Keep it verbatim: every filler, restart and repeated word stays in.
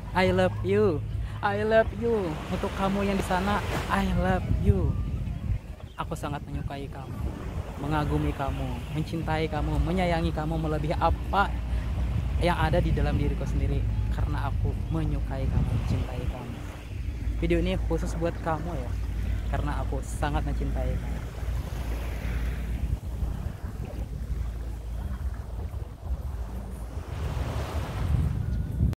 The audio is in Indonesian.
I love you. I love you. Untuk kamu yang di sana, I love you. Aku sangat menyukai kamu, mengagumi kamu, mencintai kamu, menyayangi kamu melebihi apa yang ada di dalam diriku sendiri. Karena aku menyukai kamu, mencintai kamu. Video ini khusus buat kamu ya, karena aku sangat mencintai kamu.